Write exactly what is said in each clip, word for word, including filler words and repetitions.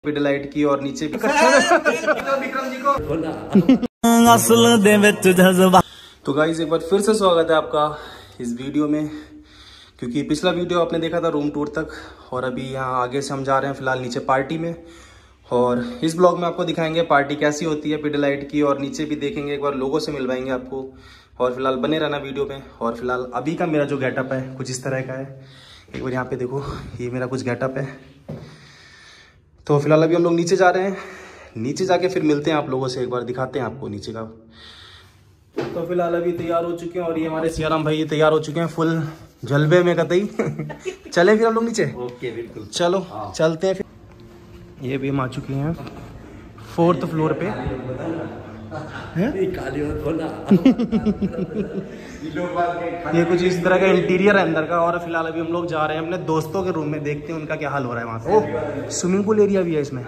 Light की और नीचे भी विक्रम जी को तो गाइस एक बार फिर से स्वागत है आपका इस वीडियो में, क्योंकि पिछला वीडियो आपने देखा था रूम टूर तक और अभी यहाँ आगे से हम जा रहे हैं फिलहाल नीचे पार्टी में। और इस ब्लॉग में आपको दिखाएंगे पार्टी कैसी होती है पिडलाइट की, और नीचे भी देखेंगे, एक बार लोगों से मिलवाएंगे आपको। और फिलहाल बने रहना वीडियो में। और फिलहाल अभी का मेरा जो गेटअप है कुछ इस तरह का है, एक बार यहाँ पे देखो, ये मेरा कुछ गेटअप है। तो फिलहाल अभी हम लोग नीचे जा रहे हैं, नीचे जाके फिर मिलते हैं आप लोगों से, एक बार दिखाते हैं आपको नीचे का। तो फिलहाल अभी तैयार हो चुके हैं और ये हमारे सियाराम भाई तैयार हो चुके हैं फुल जलवे में कतई चले फिर हम लोग नीचे। ओके बिल्कुल, चलो चलते हैं फिर। ये भी हम आ चुके हैं फोर्थ फ्लोर पे ये कुछ इस तरह का इंटीरियर है अंदर का। और फिलहाल अभी हम लोग जा रहे हैं अपने दोस्तों के रूम में, देखते हैं उनका क्या हाल हो रहा है वहाँ पे। ओह स्विमिंग पूल एरिया भी है इसमें।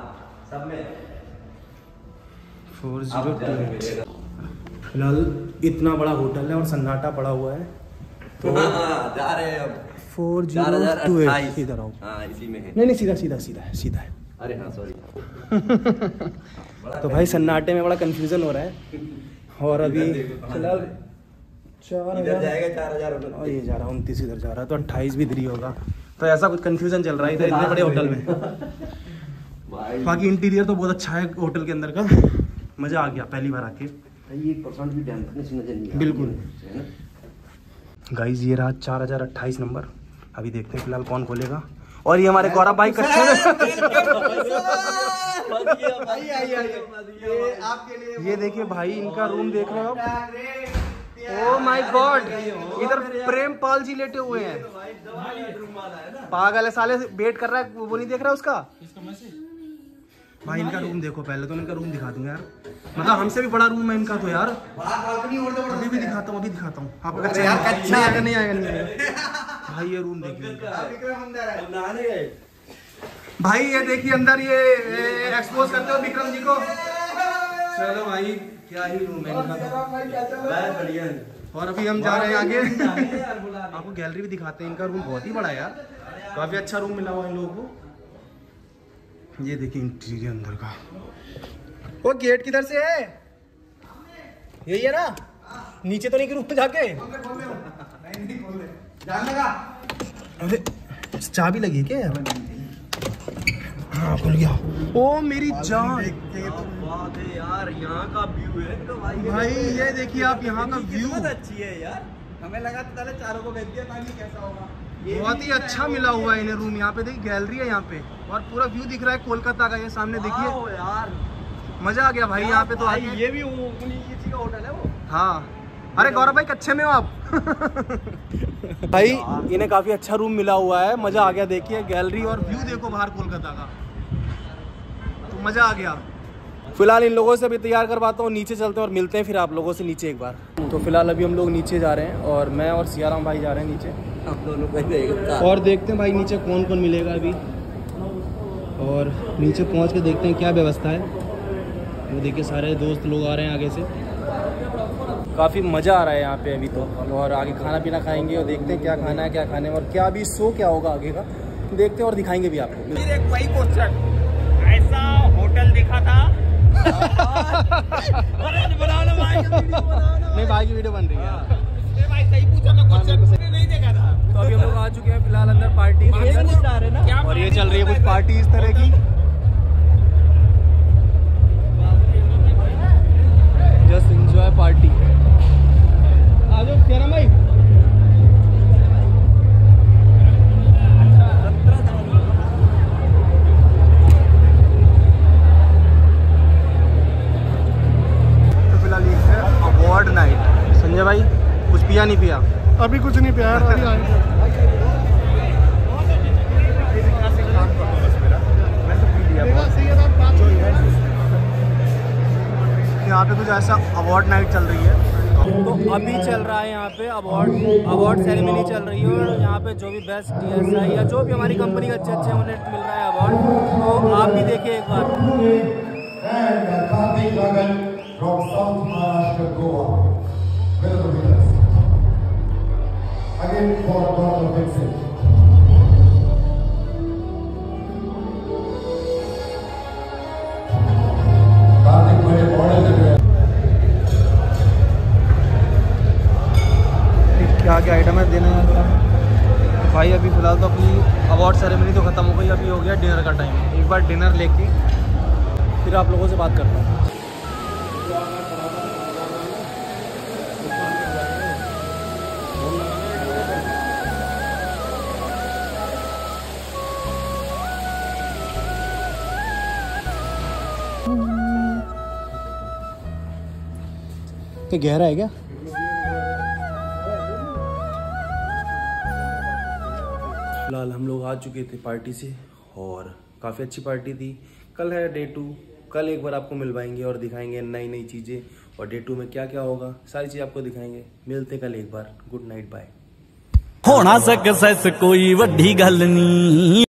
फोर जीरो टू एट फिलहाल इतना बड़ा होटल है और सन्नाटा पड़ा हुआ है। तो जा रहे हैं अब फोर जीरो टू एट इधर आओ। इसी में है। नहीं नहीं सीधा सीधा सीधा है सीधा है। अरे हाँ सॉरी तो भाई सन्नाटे में बड़ा कंफ्यूजन हो रहा है। और अभी फिलहाल चार हजार जाएगा, चार हजार और ये जा रहा है उनतीस इधर जा रहा है, तो अट्ठाईस भी इधर ही होगा। तो ऐसा कुछ कंफ्यूजन चल रहा है इधर इतने बड़े होटल में। बाकी इंटीरियर तो बहुत अच्छा है होटल के अंदर का, मजा आ गया पहली बार आके। बिल्कुल गाइस ये रहा चार हजार अट्ठाईस नंबर। अभी देखते हैं फिलहाल कौन खोलेगा। और ये हमारे गौरव भाई कच्चे ये देखिए भाई इनका रूम देख रहे हो। ओह माय गॉड, इधर प्रेम पाल जी लेटे हुए हैं। पागल है साले, वेट कर रहा है, वो नहीं देख रहा उसका। भाई इनका रूम देखो, पहले तो इनका रूम दिखा दूंगा यार, मतलब हमसे भी बड़ा रूम है इनका तो यार। अभी भी दिखाता हूँ, अभी दिखाता हूँ आपको। कच्चा यार कच्चा आएगा नहीं आएगा नहीं भाई। ये रूम देखिए भाई, ये देखिए अंदर ये एक्सपोज करते हो विक्रम जी को। चलो भाई क्या ही रूम है इनका, बढ़िया। और अभी हम जा रहे हैं आगे आपको गैलरी भी दिखाते हैं। इनका रूम बहुत ही बड़ा है यार, काफी अच्छा रूम मिला हुआ है इन लोगों को। ये देखिए इंटीरियर अंदर का। वो गेट किधर से है? यही है ना, नीचे तो नहीं गिरूँ जाके। अरे चाबी लगी क्या? हाँ खुल गया। ओ मेरी जान, बात है यार, यहाँ का व्यू है तो भाई। भाई ये देखिए आप, यहाँ का व्यू अच्छी है यार। हमें लगा तो पहले चारों को भेज दिया ताकि कैसा होगा। बहुत ही अच्छा मिला हुआ है इन्हें रूम। यहाँ पे देखिए गैलरी है यहाँ पे, और पूरा व्यू दिख रहा है कोलकाता का। ये सामने देखिए यार, मजा आ गया भाई यहाँ पे। तो भाई ये भी उन्हीं का होटल है वो। हाँ अरे गौरव भाई कच्चे में हो आप भाई इन्हें काफी अच्छा रूम मिला हुआ है, मजा आ गया। देखिए गैलरी और व्यू देखो बाहर कोलकाता का, तो मजा आ गया। फिलहाल इन लोगों से भी तैयार करवाता हूँ, नीचे चलते हैं और मिलते हैं फिर आप लोगों से नीचे एक बार। तो फिलहाल अभी हम लोग नीचे जा रहे हैं और मैं और सियाराम भाई जा रहे हैं नीचे। हम दोनों को और देखते हैं भाई नीचे कौन कौन मिलेगा अभी। और नीचे पहुँच के देखते हैं क्या व्यवस्था है। वो देखिए सारे दोस्त लोग आ रहे हैं आगे से, काफ़ी मज़ा आ रहा है यहाँ पे अभी तो। और आगे खाना पीना खाएंगे और देखते हैं क्या खाना है क्या खाने में, और क्या अभी शो क्या होगा आगे का देखते हैं और दिखाएंगे भी आपको। फिर एक वही क्वेश्चन, ऐसा होटल देखा था अरे बनाओ ना भाई, नहीं भाई की वीडियो बन रही है। भाई सही पूछा मैं, क्वेश्चन नहीं देखा था। तो अभी हम लोग आ चुके हैं फिलहाल अंदर पार्टी, और ये चल रही है कुछ पार्टी इस तरह की। Just enjoy party. आ जाओ सियाराम भाई। तो फिलहाल ये है अवार्ड नाइट। संजय भाई कुछ पिया नहीं पिया? अभी कुछ नहीं पिया, अभी आएंगे। यहाँ पे कुछ ऐसा अवार्ड नाइट चल रही है। तो अभी चल रहा है यहाँ पे अवार्ड अवार्ड सेरेमनी चल रही है, और यहाँ पे जो भी बेस्ट टी एस आई या जो भी हमारी कंपनी के अच्छे अच्छे उन्हें मिल रहा है अवार्ड। तो आप भी देखिए एक बार। डिनर का टाइम है। एक बार डिनर लेके फिर आप लोगों से बात करता हूँ। क्या गहरा है क्या? फिलहाल हम लोग आ चुके थे पार्टी से और काफ़ी अच्छी पार्टी थी। कल है डे टू, कल एक बार आपको मिलवाएंगे और दिखाएंगे नई नई चीज़ें और डे टू में क्या क्या होगा, सारी चीज़ आपको दिखाएंगे। मिलते कल एक बार। Good night, bye. होना सक्सेस कोई वड्डी गल नहीं।